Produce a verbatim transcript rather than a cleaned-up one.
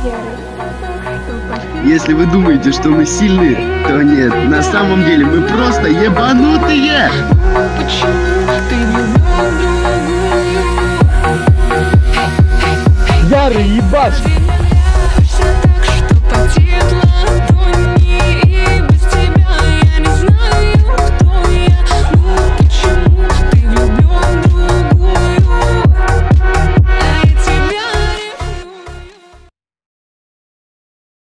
Если вы думаете, что мы сильные, то нет. На самом деле мы просто ебанутые. Ярый ебаш.